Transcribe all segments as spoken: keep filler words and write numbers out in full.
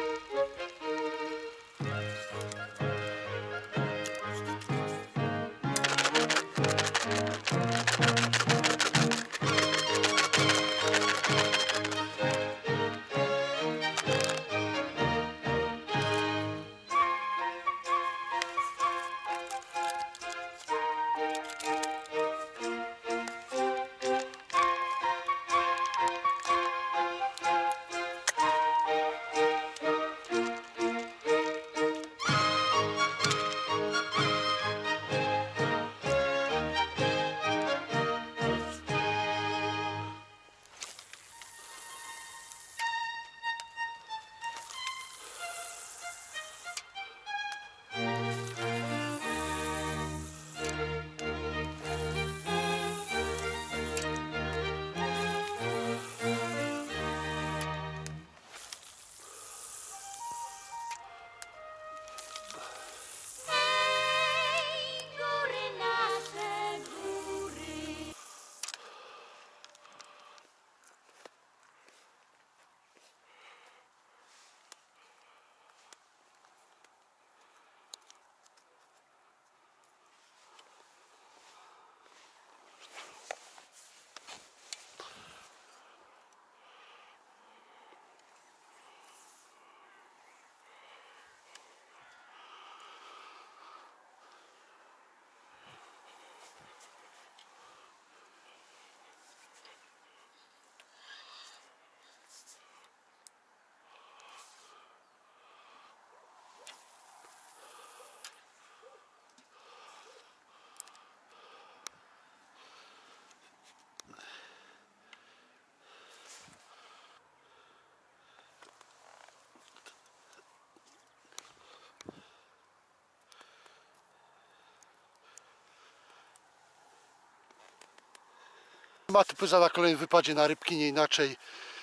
Maty na kolejnym wypadzie na rybki, nie inaczej,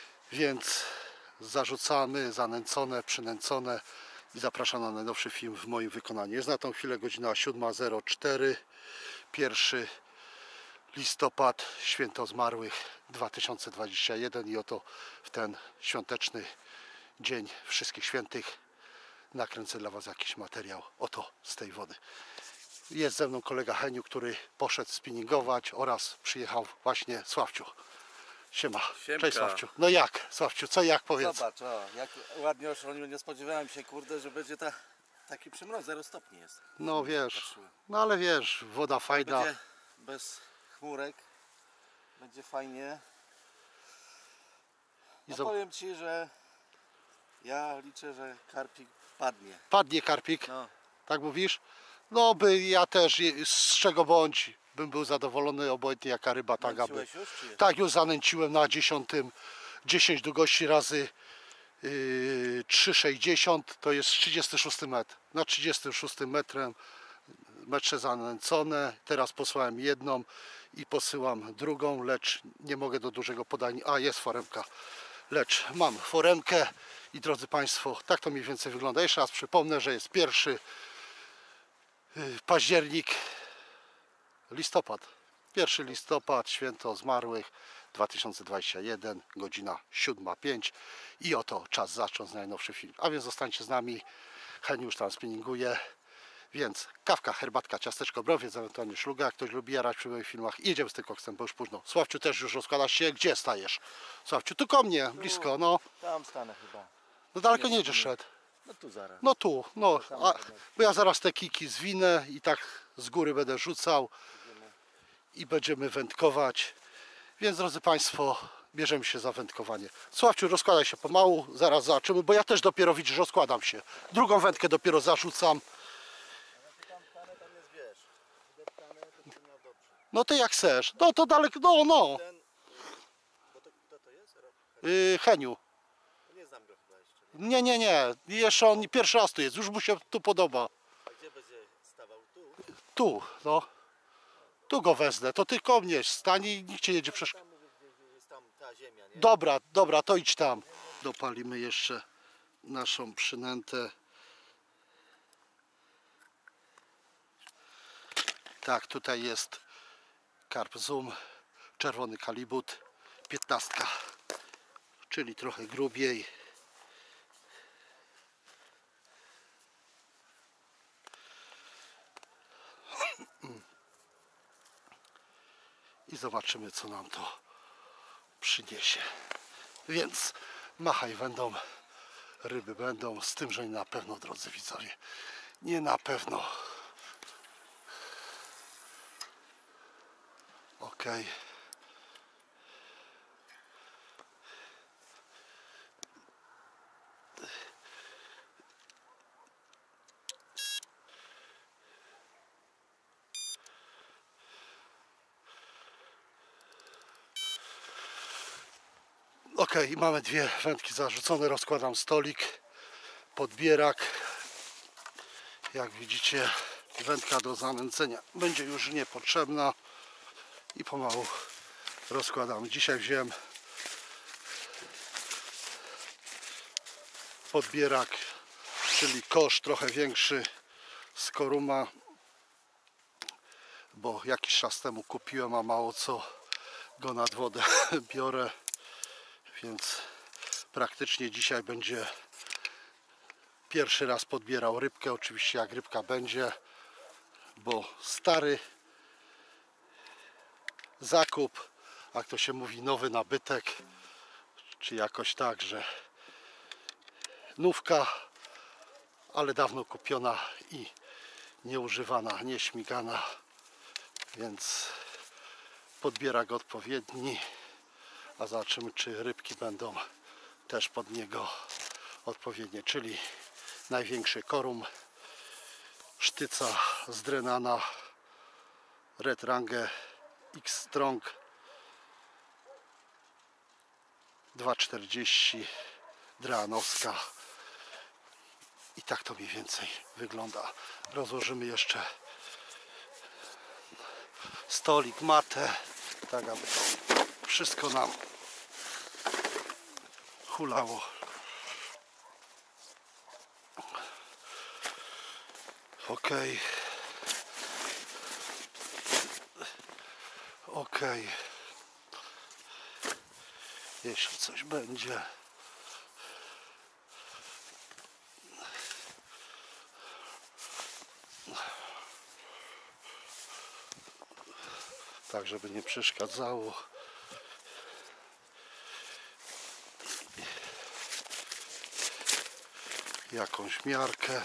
więc zarzucamy, zanęcone, przynęcone i zapraszam na najnowszy film w moim wykonaniu. Jest na tą chwilę godzina siódma zero cztery, pierwszy listopad, święto zmarłych dwa tysiące dwudziesty pierwszy i oto w ten świąteczny dzień Wszystkich Świętych nakręcę dla Was jakiś materiał oto z tej wody. Jest ze mną kolega Heniu, który poszedł spinningować oraz przyjechał właśnie Sławciu. Siema. Siemka. Cześć Sławciu. No jak Sławciu, co jak powiedz? Zobacz, o, jak ładnie oszaloniło, nie spodziewałem się, kurde, że będzie ta, taki przymrok, zero stopni jest. No wiesz, no ale wiesz, woda fajna. Będzie bez chmurek, będzie fajnie. No I powiem Ci, że ja liczę, że karpik padnie. Padnie karpik, No. tak mówisz? No by ja też, z czego bądź, bym był zadowolony, obojętnie jaka ryba, tak aby. Już, czy Tak, już zanęciłem na dziesiątym, dziesięć długości razy yy, trzy sześćdziesiąt, to jest trzydziesty szósty metr. Na trzydziestym szóstym metrem metrze zanęcone, teraz posłałem jedną i posyłam drugą, lecz nie mogę do dużego podania. A, jest foremka, lecz mam foremkę i drodzy Państwo, tak to mniej więcej wygląda. Jeszcze raz przypomnę, że jest pierwszy październik, listopad, pierwszy listopad, święto zmarłych dwa tysiące dwudziesty pierwszy, godzina siódma pięć i oto czas zacząć najnowszy film. A więc zostańcie z nami, Heniu już tam spinninguje, więc kawka, herbatka, ciasteczko, browiec, ewentualnie szluga, jak ktoś lubi jarać przy moich filmach, i jedziemy z tym koksem, bo już późno. Sławciu też już rozkładasz się, gdzie stajesz? Sławciu, tu ko mnie, blisko, no. Tam stanę chyba. No daleko nie będziesz szedł. No tu zaraz. No tu, no, a, bo ja zaraz te kiki zwinę i tak z góry będę rzucał i będziemy wędkować. Więc drodzy Państwo, bierzemy się za wędkowanie. Sławciu, rozkładaj się pomału, zaraz zobaczymy, bo ja też dopiero widzisz, rozkładam się. Drugą wędkę dopiero zarzucam. No ty jak chcesz, no to daleko, no, no. Yy, Heniu. Nie, nie, nie, jeszcze on pierwszy raz tu jest, już mu się tu podoba. A gdzie będzie stawał? Tu? Tu, no. Tu go wezmę, to ty koło mnie stań i nikt cię jedzie przecież. Jest tam ta ziemia, nie? Dobra, dobra, to idź tam. Dopalimy jeszcze naszą przynętę. Tak, tutaj jest karp zoom, czerwony kalibut, piętnastka, czyli trochę grubiej. i zobaczymy, co nam to przyniesie. Więc machaj będą, ryby będą, z tym, że nie na pewno, drodzy widzowie, nie na pewno. Ok. Ok, mamy dwie wędki zarzucone, rozkładam stolik, podbierak. Jak widzicie, wędka do zanęcenia będzie już niepotrzebna i pomału rozkładam. Dzisiaj wziąłem podbierak, czyli kosz trochę większy z Koruma, bo jakiś czas temu kupiłem, a mało co go nad wodę biorę, więc praktycznie dzisiaj będzie pierwszy raz podbierał rybkę. Oczywiście jak rybka będzie, bo stary zakup, jak to się mówi, nowy nabytek, czy jakoś tak, że nówka, ale dawno kupiona i nieużywana, nieśmigana, więc podbierak odpowiedni, a zobaczymy, czy rybki będą też pod niego odpowiednie, czyli największy Korum, sztyca z Drenana, Red Range X Strong dwa czterdzieści, Dreanowska. I tak to mniej więcej wygląda. Rozłożymy jeszcze stolik, matę, tak aby to wszystko nam hulało. Ok. Ok. Jeśli coś będzie. Tak, żeby nie przeszkadzało. Jakąś miarkę,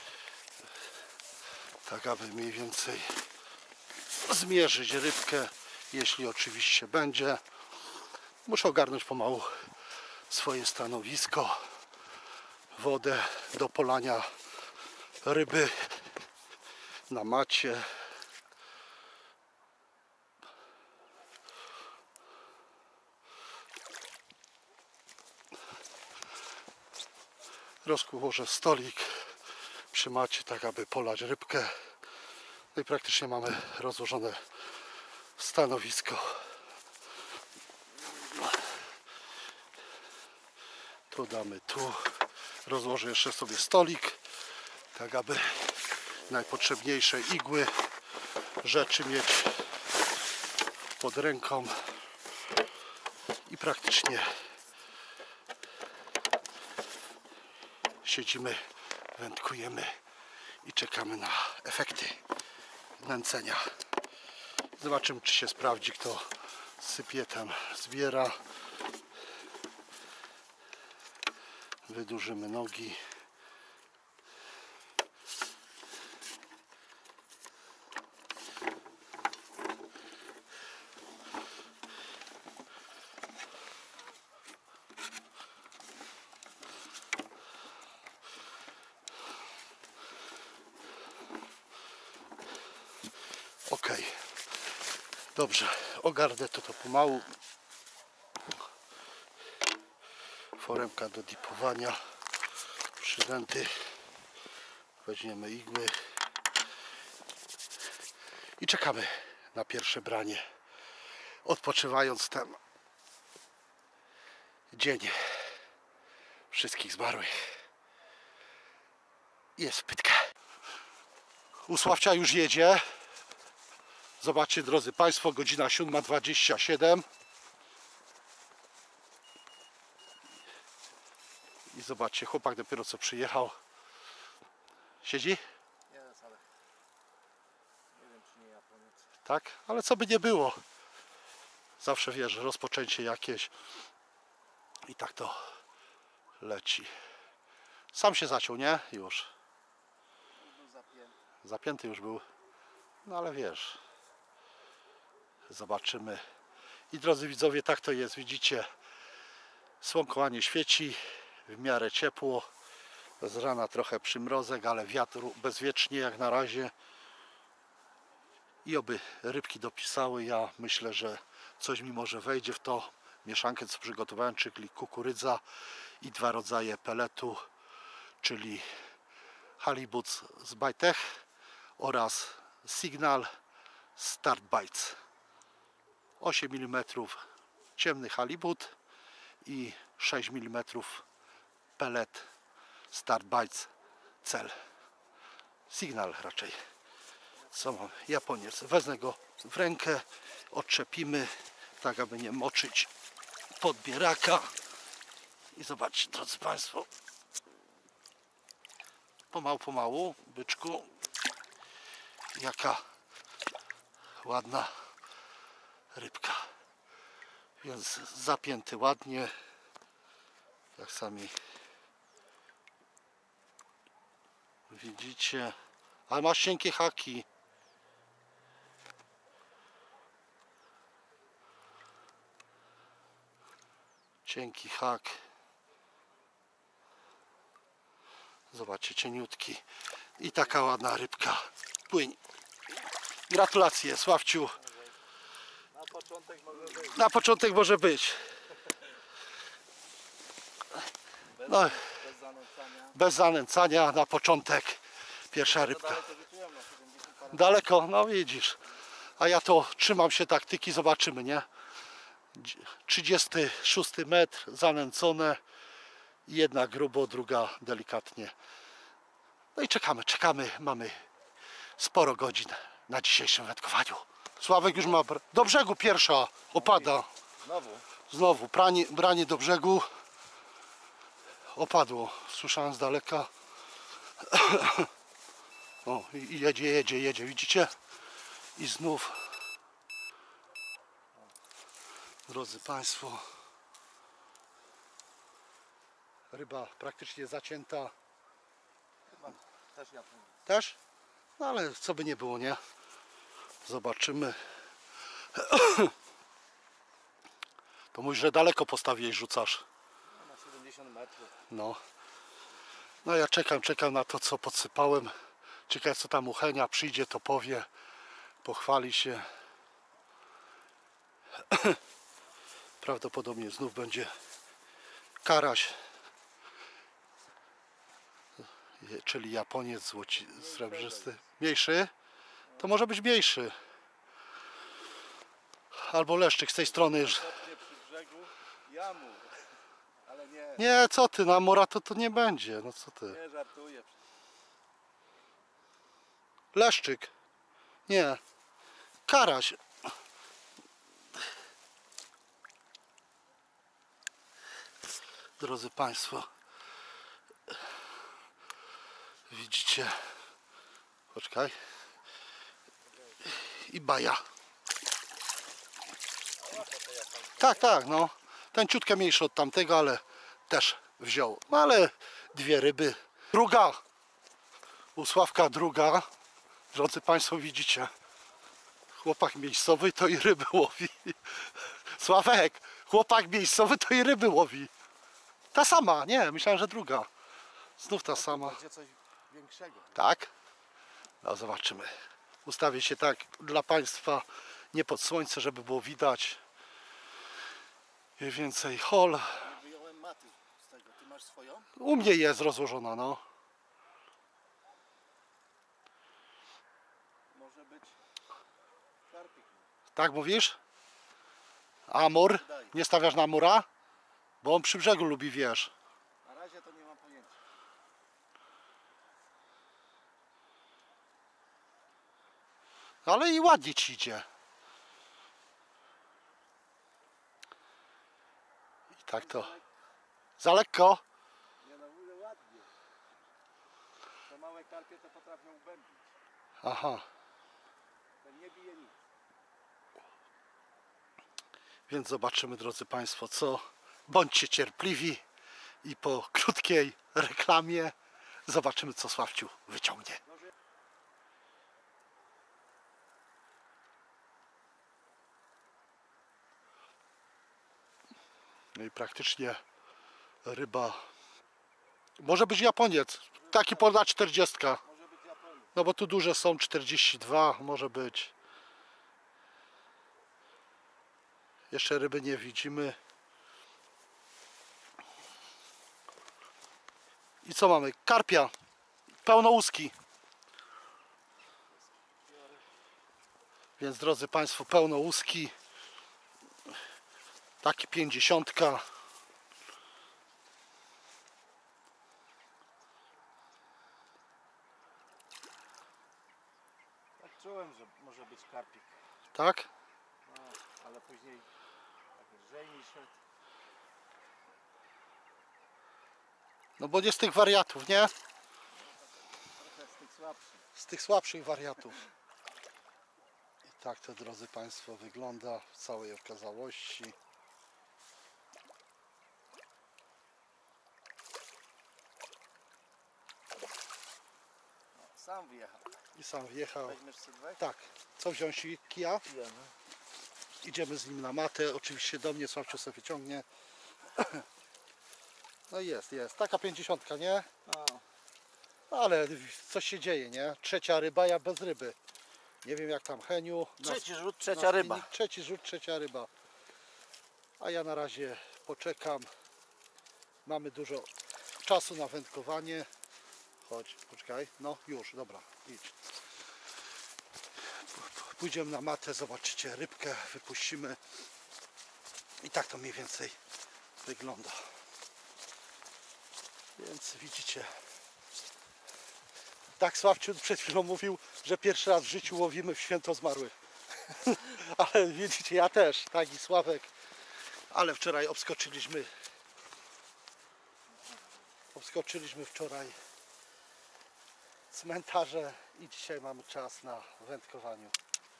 tak aby mniej więcej zmierzyć rybkę, jeśli oczywiście będzie. Muszę ogarnąć pomału swoje stanowisko, wodę do polania ryby na macie. Rozłożę stolik przy macie, tak aby polać rybkę. No i praktycznie mamy rozłożone stanowisko. Tu damy tu. Rozłożę jeszcze sobie stolik, tak aby najpotrzebniejsze igły, rzeczy mieć pod ręką i praktycznie siedzimy, wędkujemy i czekamy na efekty nęcenia. Zobaczymy, czy się sprawdzi, kto sypie, tam zbiera. Wydłużymy nogi. Ok, dobrze, ogarnę to, to pomału. Foremka do dipowania, przydęty, weźmiemy igły i czekamy na pierwsze branie, odpoczywając ten dzień wszystkich zmarłych. Jest pytka. U Sławcia już jedzie. Zobaczcie, drodzy Państwo, godzina siódma dwadzieścia siedem. I zobaczcie, chłopak dopiero co przyjechał. Siedzi? Jest, ale nie wiem, czy nie Japoniec. Tak? Ale co by nie było. Zawsze wiesz, rozpoczęcie jakieś i tak to leci. Sam się zaciął, nie? Już. Był zapięty. Zapięty już był. No ale wiesz. Zobaczymy. I drodzy widzowie, tak to jest. Widzicie, słonko ładnie świeci. W miarę ciepło. Z rana trochę przymrozek, ale wiatru bezwiecznie jak na razie. I oby rybki dopisały. Ja myślę, że coś mi może wejdzie w to. Mieszankę, co przygotowałem, czyli kukurydza i dwa rodzaje peletu, czyli halibut z Bajtech oraz Signal Start Bites. osiem milimetrów ciemny halibut i sześć milimetrów pelet Start Bites cel. Signal raczej. Co mam? Japoniec. Wezmę go w rękę, odczepimy, tak aby nie moczyć podbieraka. I zobaczcie, drodzy Państwo, pomału, pomału, byczku, jaka ładna rybka. Więc zapięty ładnie, jak sami widzicie, ale ma cienkie haki. Cienki hak. Zobaczcie, cieniutki. I taka ładna rybka. Płyń. Gratulacje, Sławciu. Na początek może być. Na początek może być. Bez, No, bez zanęcania. bez zanęcania na początek. Pierwsza rybka. Daleko rzuciłem na siedemdziesiąt parę. Daleko, no widzisz. A ja to trzymam się taktyki, zobaczymy, nie? trzydziesty szósty metr, zanęcone. Jedna grubo, druga delikatnie. No i czekamy, czekamy. Mamy sporo godzin na dzisiejszym wędkowaniu. Sławek już ma... Do brzegu pierwsza opada. Znowu. Znowu pranie, branie do brzegu. Opadło. Słyszałem z daleka. O, i jedzie, jedzie, jedzie. Widzicie? I znów. Drodzy Państwo, ryba praktycznie zacięta. Chyba też Japonia. Też? No ale co by nie było, nie? Zobaczymy. To mówisz, że daleko postawiłeś, rzucasz. No, na siedemdziesiąt metrów. No. No ja czekam, czekam na to, co podsypałem. Ciekawe, co tam u Henia przyjdzie, to powie. Pochwali się. Prawdopodobnie znów będzie karaś, czyli Japoniec złoci, srebrzysty. Mniejszy? To może być mniejszy. Albo leszczyk z tej strony już. Stopnie przy brzegu jamu. Ale nie, Nie, co ty, na mora to, to nie będzie. No co ty? nie żartuję. Leszczyk. Nie. Karaś. Drodzy Państwo, widzicie, poczekaj, i baja. Tak, tak, no, ten ciutkę mniejszy od tamtego, ale też wziął, no ale dwie ryby. Druga, u Sławka druga, drodzy Państwo, widzicie, chłopak miejscowy to i ryby łowi. Sławek, chłopak miejscowy to i ryby łowi. Ta sama, nie, myślałem, że druga. Znów ta sama. Będzie coś większego. Tak? No zobaczymy. Ustawię się tak dla Państwa, nie pod słońce, żeby było widać. Mniej więcej hol. Wyjąłem maty z tego. Ty masz swoją? U mnie jest rozłożona, no. Może być karpik. Tak mówisz? Amur? Nie stawiasz na amura? Bo on przy brzegu lubi, wiesz. Na razie to nie mam pojęcia. Ale i ładnie ci idzie. I tak to. Za lekko? Nie no, mówię ładnie. Te małe karpie to potrafią ubębić. Aha. Ten nie bije nic. Więc zobaczymy, drodzy Państwo, co. Bądźcie cierpliwi i po krótkiej reklamie zobaczymy, co Sławciu wyciągnie. No i praktycznie ryba, może być Japoniec, taki ponad czterdziestka. Może być Japonia. No bo tu duże są czterdzieści dwa, może być. Jeszcze ryby nie widzimy. I co mamy? Karpia. Pełnołuski. Więc drodzy Państwo, pełnołuski. Taki pięćdziesiątka. Tak czułem, że może być karpik. Tak? No, ale później tak lżej mi szedł. No bo nie z tych wariatów, nie? Trochę z tych słabszych. Z tych słabszych wariatów. I tak to, drodzy Państwo, wygląda w całej okazałości. No, sam wyjechał. I sam wjechał. Weźmiesz sylwek? Tak. Co wziąć? Kija? Ja, no. Idziemy z nim na matę. Oczywiście do mnie Sławciu sobie wyciągnie. No jest, jest. Taka pięćdziesiątka, nie? O, Ale coś się dzieje, nie? Trzecia ryba, ja bez ryby. Nie wiem jak tam Heniu. Na trzeci rzut, na trzecia ryba. spinning. Trzeci rzut, trzecia ryba. A ja na razie poczekam. Mamy dużo czasu na wędkowanie. Chodź, poczekaj. No już, dobra, idź. Pójdziemy na matę, zobaczycie rybkę, wypuścimy. I tak to mniej więcej wygląda. Więc widzicie. Tak Sławciu przed chwilą mówił, że pierwszy raz w życiu łowimy w święto zmarłych. Ale widzicie, ja też, tak i Sławek. Ale wczoraj obskoczyliśmy. Obskoczyliśmy wczoraj cmentarze i dzisiaj mamy czas na wędkowaniu.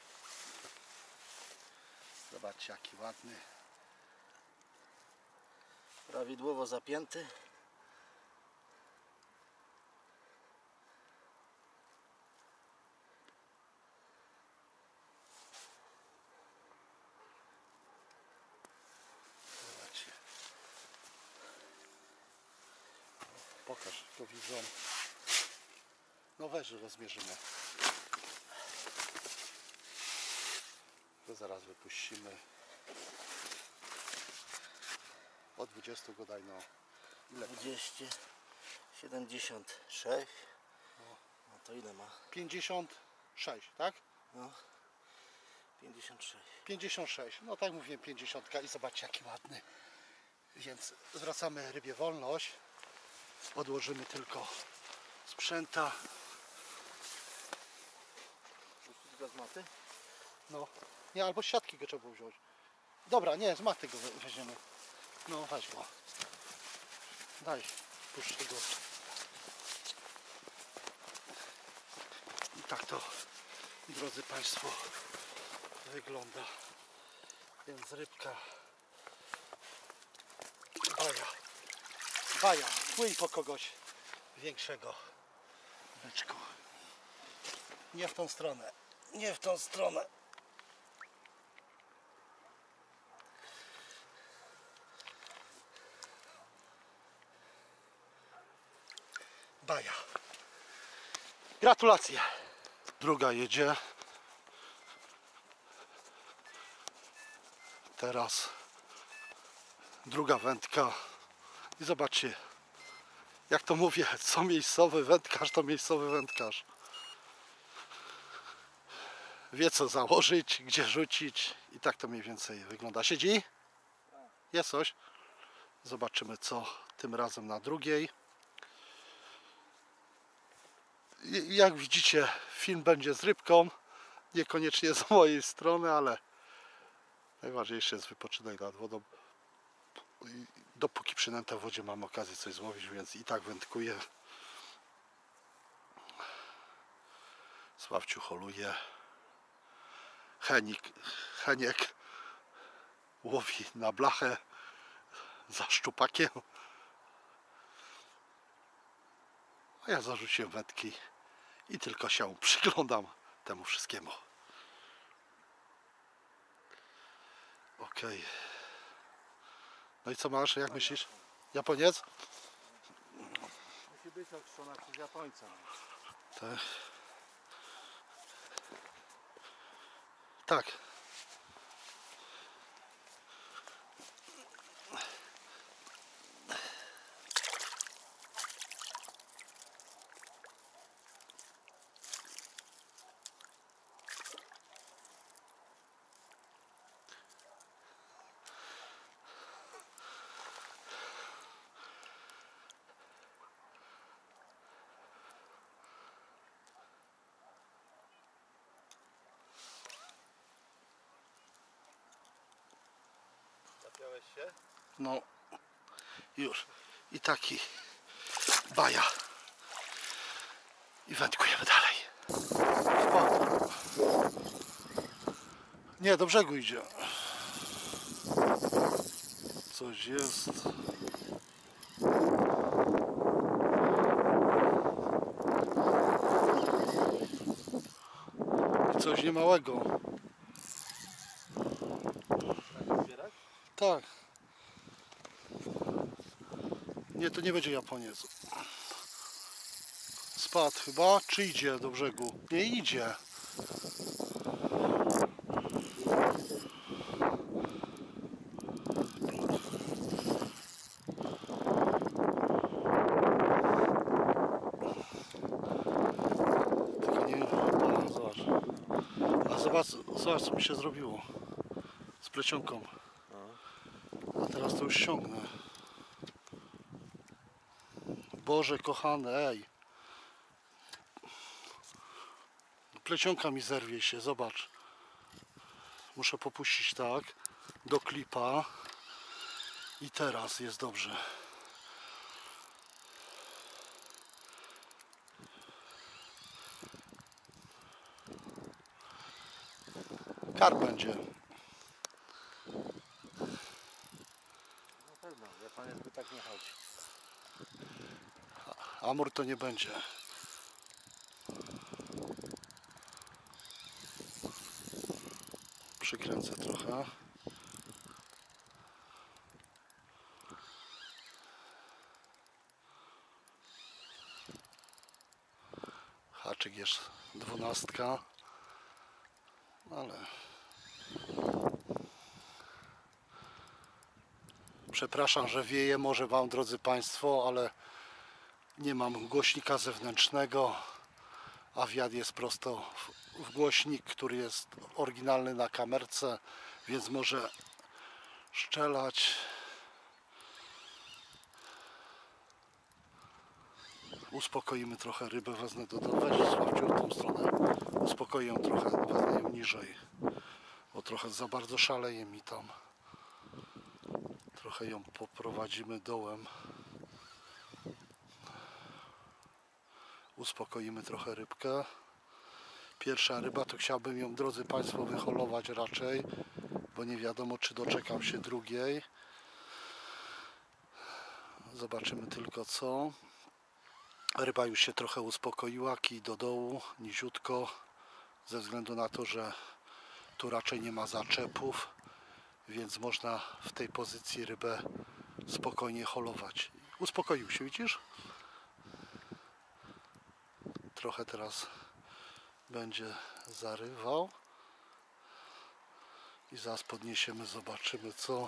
Zobaczcie jaki ładny. Prawidłowo zapięty. Zobaczcie. Pokaż, to widzą. No weź, że rozmierzymy. To zaraz wypuścimy. O dwudziestu go daj, no. Ile? dwieście siedemdziesiąt sześć. No to ile ma? pięćdziesiąt sześć, tak? No. pięćdziesiąt sześć. pięćdziesiąt sześć, no tak mówiłem, pięćdziesiąt i zobaczcie jaki ładny. Więc zwracamy rybie wolność. Odłożymy tylko sprzęta. Puścić go z maty? No, nie, albo z siatki go trzeba było wziąć. Dobra, nie, z maty go we- weźmiemy. No, weź go. Daj, puszczę go. I tak to, drodzy Państwo, wygląda. Więc rybka. Baja. Baja. Płyń po kogoś większego. Byczku. Nie w tą stronę. Nie w tą stronę. Baja. Gratulacje. Druga jedzie. Teraz druga wędka. I zobaczcie, jak to mówię, co miejscowy wędkarz, to miejscowy wędkarz. Wie co założyć, gdzie rzucić i tak to mniej więcej wygląda. Siedzi? Jest coś? Zobaczymy co tym razem na drugiej. I jak widzicie, film będzie z rybką. Niekoniecznie z mojej strony, ale najważniejszy jest wypoczynek nad wodą. I dopóki przynęta w wodzie mam okazję coś złowić, więc i tak wędkuję. Sławciu holuje. Henik, Heniek łowi na blachę za szczupakiem. A ja zarzuciłem wędki i tylko się przyglądam temu wszystkiemu. Okej. No i co masz? Jak myślisz? Japoniec? Musi być ochrzczona przez Japońca. Tak. Tak. Zapiąłeś się? No. Już. I taki baja. I wędkujemy dalej. O. Nie, do brzegu idzie. Coś jest. I coś niemałego. Zbierać? Tak. Nie, to nie będzie Japoniec. Spadł chyba, czy idzie do brzegu? Nie idzie. Tylko nie... A, zobacz. A zobacz, zobacz co mi się zrobiło z plecionką. A teraz to już ściągnę. Boże kochany, ej. Plecionka mi zerwie się, zobacz. Muszę popuścić tak do klipa i teraz jest dobrze. Karp będzie. Na pewno, Japoniec by tak nie chodzi. Amur to nie będzie. Przykręcę trochę. Haczyk jest dwunastka. Ale przepraszam, że wieje może Wam, drodzy Państwo, ale nie mam głośnika zewnętrznego, a wiatr jest prosto w, w głośnik, który jest oryginalny na kamerce, więc może szczelać. Uspokoimy trochę rybę, wezmę do domu. Weź Sławciu w tą stronę. Uspokoję ją trochę, wezmę ją niżej, bo trochę za bardzo szaleje mi tam. Trochę ją poprowadzimy dołem. Uspokoimy trochę rybkę. Pierwsza ryba, to chciałbym ją, drodzy Państwo, wyholować raczej, bo nie wiadomo, czy doczekam się drugiej. Zobaczymy tylko co. Ryba już się trochę uspokoiła, kij do dołu, niziutko, ze względu na to, że tu raczej nie ma zaczepów, więc można w tej pozycji rybę spokojnie holować. Uspokoił się, widzisz? Trochę teraz będzie zarywał i zaraz podniesiemy, zobaczymy co.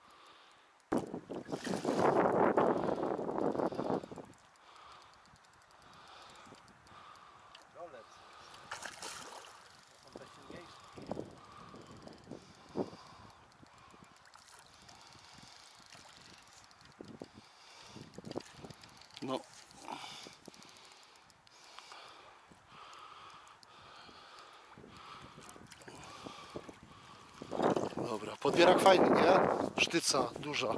Rolec. Są te silniejsze. No. Dobra, podbierak fajny, nie? Sztyca duża.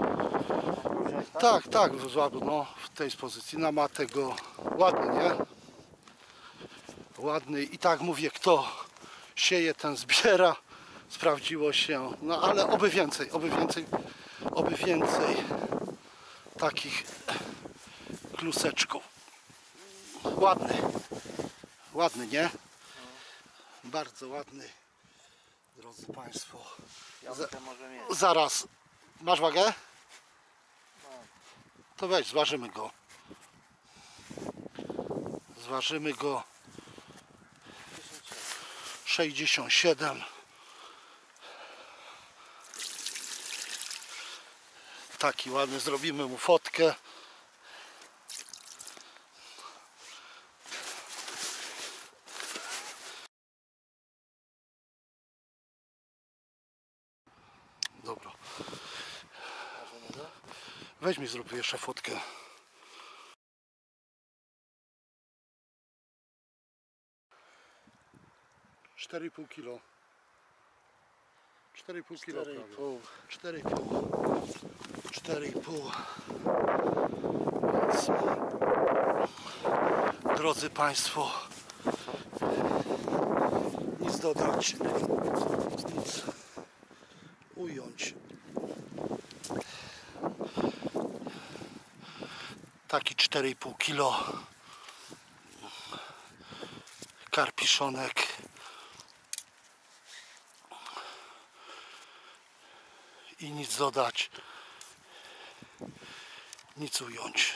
Tak, tak, no, w tej pozycji na matę go ładny, nie? Ładny i tak mówię, kto sieje, ten zbiera. sprawdziło się, no ale oby więcej, oby więcej, oby więcej takich kluseczków. Ładny, ładny, nie? Bardzo ładny, drodzy Państwo. Ja może mieć. Zaraz, masz wagę? To weź, zważymy go. Zważymy go. sześćdziesiąt siedem. Taki ładny, zrobimy mu fotkę. Dobra. Weź mi zrób jeszcze fotkę. cztery i pół kilo. cztery i pół kilo. cztery i pół. cztery i pół. Więc, drodzy Państwo, nic dodać, nic ująć. Taki cztery i pół kilo karpiszonek i nic dodać, nic ująć.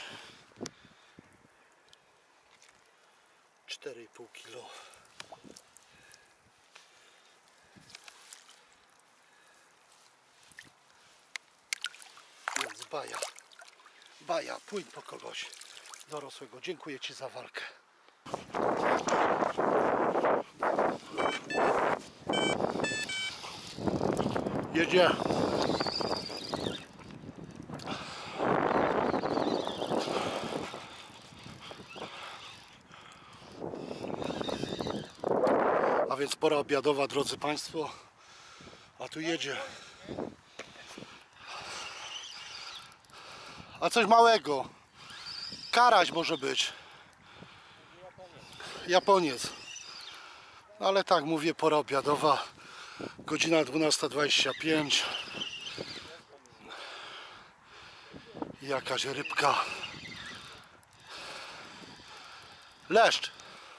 cztery i pół kilo. Więc baja, baja, płyń po kogoś dorosłego. Dziękuję Ci za walkę. Jedzie. A więc pora obiadowa, drodzy Państwo. A tu jedzie. A coś małego. Karaś może być. Japoniec. Ale tak mówię, pora obiadowa. Godzina dwunasta dwadzieścia pięć. Jakaś rybka. Leszcz.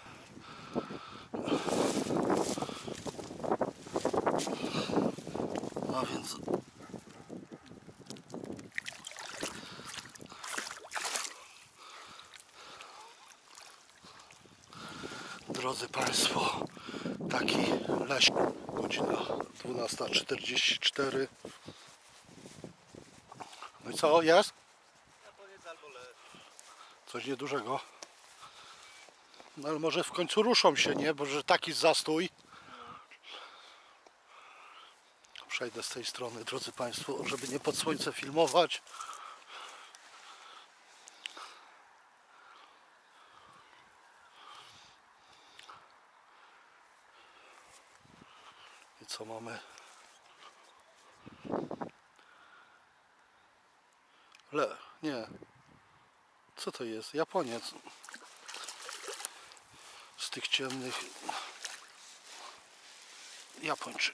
A więc drodzy Państwo, taki leszcz. Godzina dwunasta czterdzieści cztery. No i co jest? Coś niedużego. No ale może w końcu ruszą się, nie? Bo że taki zastój. Przejdę z tej strony, drodzy Państwo, żeby nie pod słońce filmować. I co mamy? Le, nie. Co to jest? Japoniec. Z tych ciemnych. Japończyk.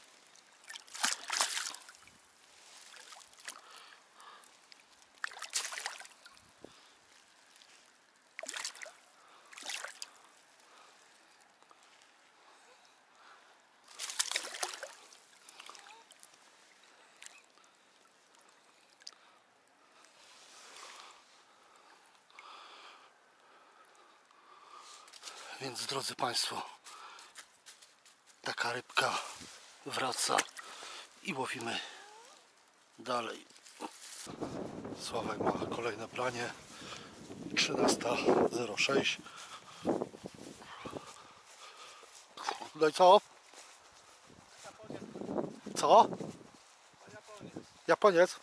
Więc drodzy Państwo, taka rybka wraca i łowimy dalej. Sławek ma kolejne planie. trzynasta zero sześć. No i co? Co? Japoniec.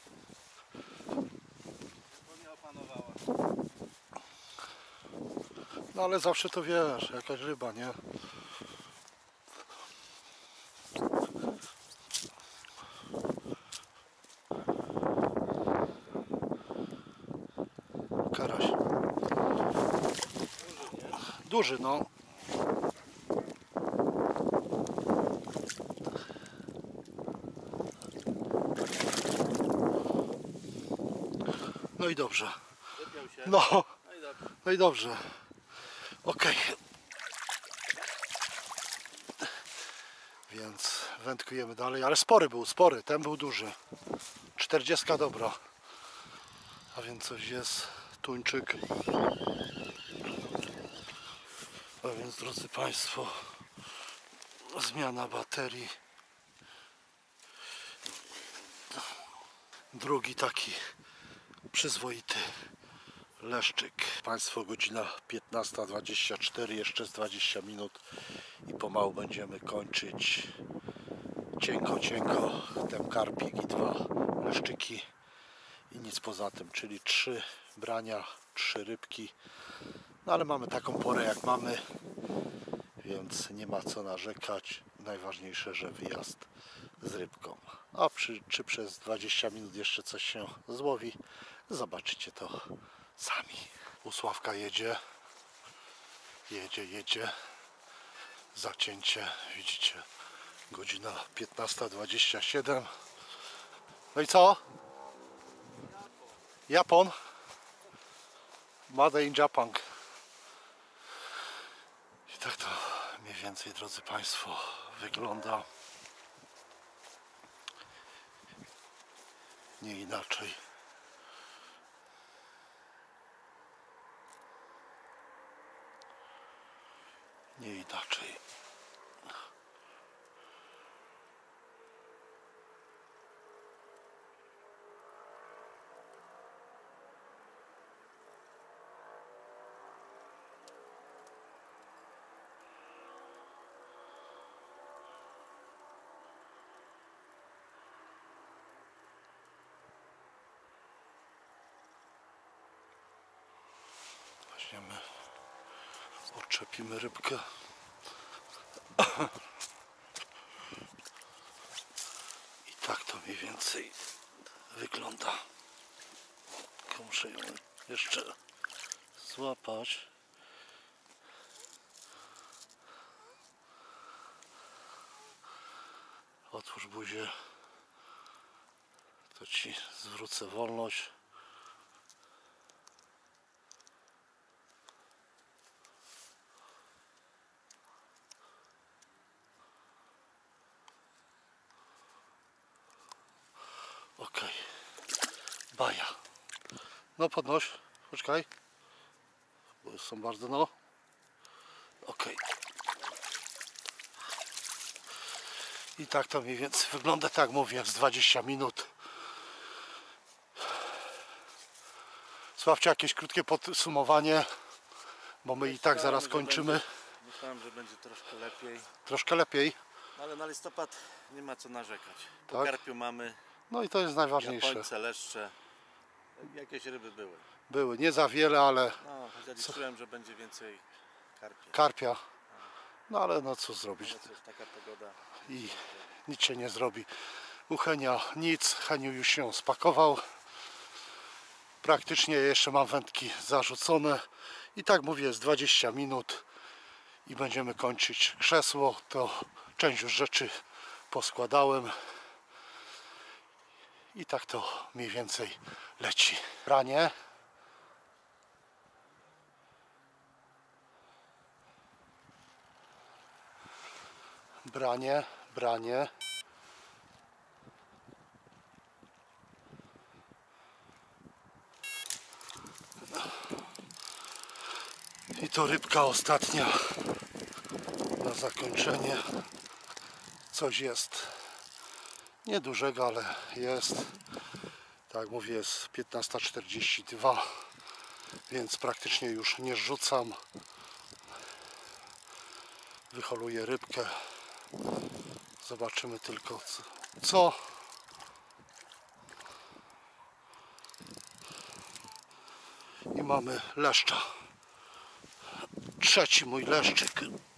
No ale zawsze to wiesz, jakaś ryba, nie? Karaś. Duży, no. i dobrze. Wypiął się. No, No i dobrze. no i dobrze. Okej. Więc wędkujemy dalej, ale spory był, spory, ten był duży. czterdziestka dobra. A więc coś jest, tuńczyk. A więc drodzy Państwo, zmiana baterii. Drugi taki przyzwoity leszczyk. Państwo, godzina piętnasta dwadzieścia cztery, jeszcze z dwadzieścia minut i pomału będziemy kończyć. Cienko, cienko, ten karpik i dwa leszczyki i nic poza tym, czyli trzy brania, trzy rybki. No ale mamy taką porę jak mamy, więc nie ma co narzekać. Najważniejsze, że wyjazd z rybką. A przy, czy przez dwadzieścia minut jeszcze coś się złowi, zobaczycie to sami. U Sławka jedzie, jedzie, jedzie. Zacięcie, widzicie, godzina piętnasta dwadzieścia siedem. No i co? Japon? Made in Japan. I tak to mniej więcej, drodzy Państwo, wygląda. Nie inaczej. Nie inaczej. Weźmiemy, odczepimy rybkę. I tak to mniej więcej wygląda. Tylko muszę ją jeszcze złapać. Otwórz buzię, to Ci zwrócę wolność. Okej, baja. No podnoś, poczekaj, bo są bardzo, no. Okej. I tak to mniej więcej wygląda, tak mówię, jak z dwadzieścia minut. Sławcie, jakieś krótkie podsumowanie, bo my i tak zaraz kończymy. Myślałem, że będzie troszkę lepiej, Troszkę lepiej. ale na listopad nie ma co narzekać. Po Tak? karpiu mamy No i to jest najważniejsze. japońce, leszcze, jakieś ryby były. Były nie za wiele, ale No, chociaż liczyłem, że będzie więcej karpi. karpia. No ale no co zrobić. No cóż, taka pogoda. I nic się nie zrobi. U Henia nic, Heniu już się spakował. Praktycznie jeszcze mam wędki zarzucone. I tak mówię, jest dwadzieścia minut i będziemy kończyć krzesło. To część już rzeczy poskładałem. I tak to mniej więcej leci. Branie. Branie, branie. I to rybka ostatnia na zakończenie. Coś jest niedużego, ale jest. Tak jak mówię, jest piętnasta czterdzieści dwa, więc praktycznie już nie rzucam. Wyholuję rybkę. Zobaczymy tylko co. co. I mamy leszcza. Trzeci mój leszczyk.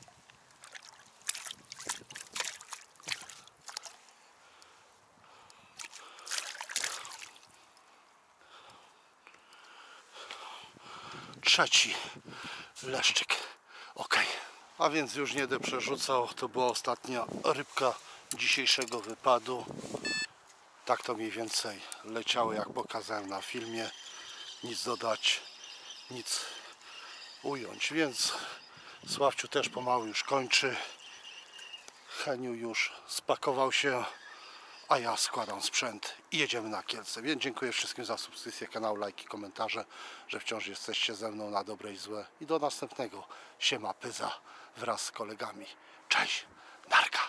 Trzeci leszczyk. Ok. A więc już nie będę przerzucał. To była ostatnia rybka dzisiejszego wypadu. Tak to mniej więcej leciało, jak pokazałem na filmie. nic dodać, nic ująć, więc Sławciu też pomału już kończy. Heniu już spakował się, a ja składam sprzęt i jedziemy na Kielce. Więc dziękuję wszystkim za subskrypcję kanału, lajki, komentarze, że wciąż jesteście ze mną na dobre i złe. I do następnego. Siema Pyza wraz z kolegami. Cześć, narka!